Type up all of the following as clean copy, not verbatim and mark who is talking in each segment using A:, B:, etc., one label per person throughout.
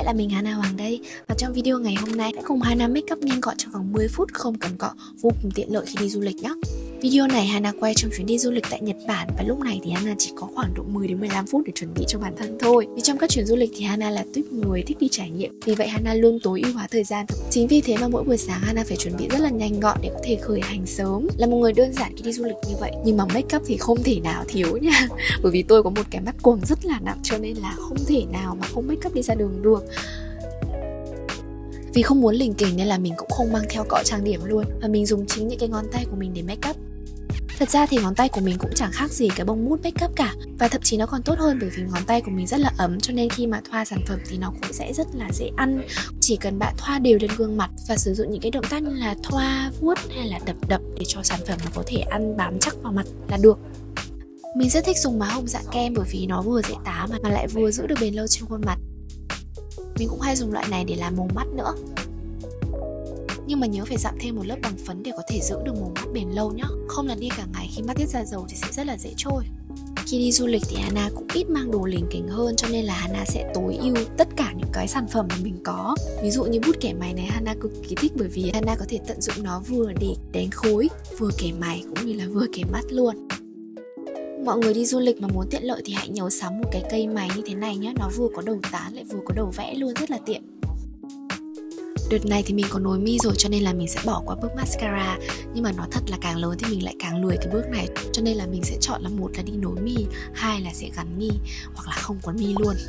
A: lại là mình Hana Hoàng đây. Và trong video ngày hôm nay hãy cùng Hana make up nhanh gọn trong vòng 10 phút không cần cọ, vô cùng tiện lợi khi đi du lịch nhé. Video này Hana quay trong chuyến đi du lịch tại Nhật Bản và lúc này thì Hana chỉ có khoảng độ 10 đến 15 phút để chuẩn bị cho bản thân thôi. Vì trong các chuyến du lịch thì Hana là tuýp người thích đi trải nghiệm, vì vậy Hana luôn tối ưu hóa thời gian. Chính vì thế mà mỗi buổi sáng Hana phải chuẩn bị rất là nhanh gọn để có thể khởi hành sớm. Là một người đơn giản khi đi du lịch như vậy, nhưng mà make up thì không thể nào thiếu nha. Bởi vì tôi có một cái mắt quầng rất là nặng cho nên là không thể nào mà không make up đi ra đường được. Vì không muốn lỉnh kỉnh nên là mình cũng không mang theo cọ trang điểm luôn, và mình dùng chính những cái ngón tay của mình để make up. Thật ra thì ngón tay của mình cũng chẳng khác gì cái bông mút make up cả, và thậm chí nó còn tốt hơn bởi vì ngón tay của mình rất là ấm, cho nên khi mà thoa sản phẩm thì nó cũng sẽ rất là dễ ăn. Chỉ cần bạn thoa đều lên gương mặt và sử dụng những cái động tác như là thoa, vuốt hay là đập để cho sản phẩm nó có thể ăn bám chắc vào mặt là được. Mình rất thích dùng má hồng dạng kem bởi vì nó vừa dễ táo mà lại vừa giữ được bền lâu trên khuôn mặt. Mình cũng hay dùng loại này để làm màu mắt nữa. Nhưng mà nhớ phải dặm thêm một lớp bằng phấn để có thể giữ được màu mắt bền lâu nhá. Không là đi cả ngày khi mắt tiết ra dầu thì sẽ rất là dễ trôi. Khi đi du lịch thì Hana cũng ít mang đồ lỉnh kỉnh hơn, cho nên là Hana sẽ tối ưu tất cả những cái sản phẩm mà mình có. Ví dụ như bút kẻ mày này Hana cực kỳ thích bởi vì Hana có thể tận dụng nó vừa để đánh khối, vừa kẻ mày cũng như là vừa kẻ mắt luôn. Mọi người đi du lịch mà muốn tiện lợi thì hãy nhớ sắm một cái cây mày như thế này nhé. Nó vừa có đầu tán lại vừa có đầu vẽ luôn, rất là tiện. Đợt này thì mình có nối mi rồi cho nên là mình sẽ bỏ qua bước mascara. Nhưng mà nói thật là càng lớn thì mình lại càng lười cái bước này, cho nên là mình sẽ chọn là một là đi nối mi, hai là sẽ gắn mi, hoặc là không có mi luôn.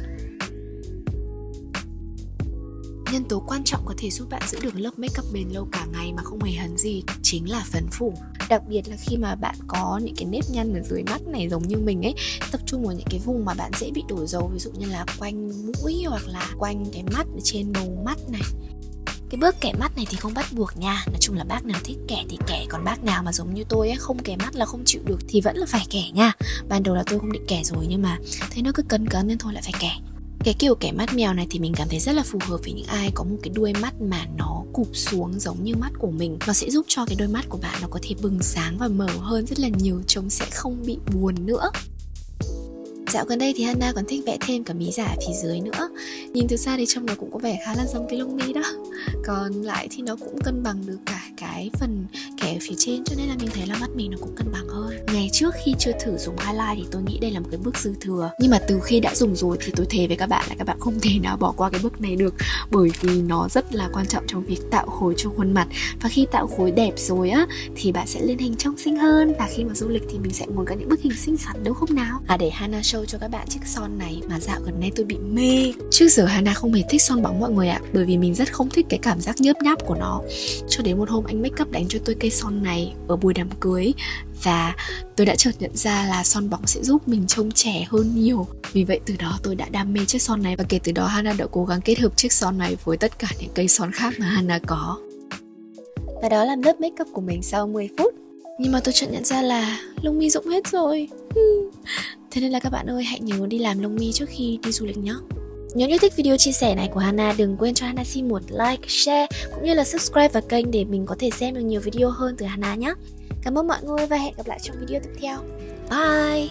A: Nhân tố quan trọng có thể giúp bạn giữ được lớp makeup bền lâu cả ngày mà không hề hấn gì chính là phấn phủ. Đặc biệt là khi mà bạn có những cái nếp nhăn ở dưới mắt này giống như mình ấy, tập trung vào những cái vùng mà bạn dễ bị đổ dầu, ví dụ như là quanh mũi hoặc là quanh cái mắt ở trên bầu mắt này. Cái bước kẻ mắt này thì không bắt buộc nha. Nói chung là bác nào thích kẻ thì kẻ, còn bác nào mà giống như tôi ấy, không kẻ mắt là không chịu được thì vẫn là phải kẻ nha. Ban đầu là tôi không định kẻ rồi nhưng mà thấy nó cứ cấn nên thôi lại phải kẻ. Cái kiểu kẻ mắt mèo này thì mình cảm thấy rất là phù hợp với những ai có một cái đuôi mắt mà nó cụp xuống giống như mắt của mình. Nó sẽ giúp cho cái đôi mắt của bạn nó có thể bừng sáng và mở hơn rất là nhiều, trông sẽ không bị buồn nữa. Dạo gần đây thì Hana còn thích vẽ thêm cả mí giả ở phía dưới nữa. Nhìn từ xa thì trông nó cũng có vẻ khá là giống cái lông mi đó. Còn lại thì nó cũng cân bằng được cả cái phần kẻ ở phía trên, cho nên là mình thấy là mắt mình nó cũng cân bằng hơn. Ngày trước khi chưa thử dùng highlight thì tôi nghĩ đây là một cái bước dư thừa. Nhưng mà từ khi đã dùng rồi thì tôi thề với các bạn là các bạn không thể nào bỏ qua cái bước này được, bởi vì nó rất là quan trọng trong việc tạo khối cho khuôn mặt. Và khi tạo khối đẹp rồi á thì bạn sẽ lên hình trông xinh hơn. Và khi mà du lịch thì mình sẽ muốn có những bức hình xinh xắn đúng không nào? Để Hana show cho các bạn chiếc son này mà dạo gần đây tôi bị mê. Trước giờ Hana không hề thích son bóng mọi người ạ, bởi vì mình rất không thích cái cảm giác nhớp nháp của nó. Cho đến một hôm anh make up đánh cho tôi cây son này ở buổi đám cưới, và tôi đã chợt nhận ra là son bóng sẽ giúp mình trông trẻ hơn nhiều. Vì vậy từ đó tôi đã đam mê chiếc son này, và kể từ đó Hana đã cố gắng kết hợp chiếc son này với tất cả những cây son khác mà Hana có. Và đó là lớp make up của mình sau 10 phút. Nhưng mà tôi chợt nhận ra là lông mi rụng hết rồi. Thế nên là các bạn ơi, hãy nhớ đi làm lông mi trước khi đi du lịch nhé. Nếu như thích video chia sẻ này của Hana, đừng quên cho Hana xin một like, share cũng như là subscribe vào kênh để mình có thể xem được nhiều video hơn từ Hana nhé. Cảm ơn mọi người và hẹn gặp lại trong video tiếp theo. Bye!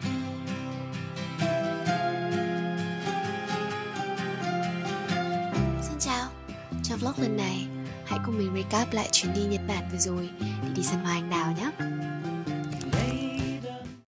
A: Xin chào! Trong vlog lần này, hãy cùng mình recap lại chuyến đi Nhật Bản vừa rồi để đi săn hoa anh đào nhé.